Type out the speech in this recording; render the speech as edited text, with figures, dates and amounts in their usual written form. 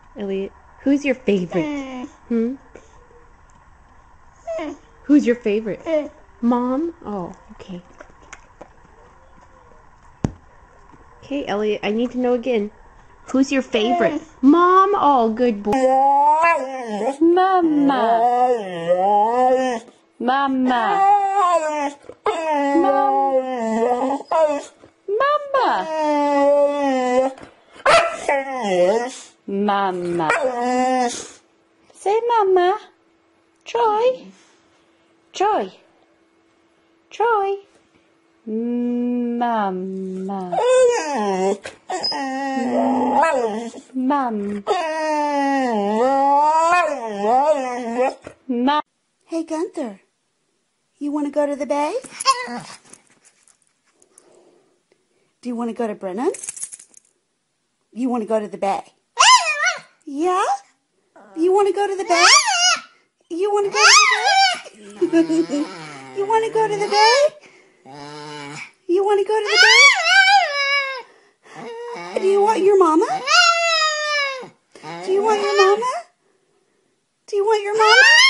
Elliot, who's your favorite? Who's your favorite? Mom? Oh, okay. Okay, Elliot, I need to know again. Who's your favorite? Mom? Oh, good boy. Mama. Mama. Mama. Mama. Say mama. Troy. Troy. Troy. Mama. Mom. Mom. Hey, Gunther, you want to go to the bay? Do you want to go to Brennan? You want to go to the bay? Yeah? You want to go to the bay? You want to go to the bay? You want to go to the bay? You want to go to the bay? Do you want your mama? Do you want your mama? Do you want your mama?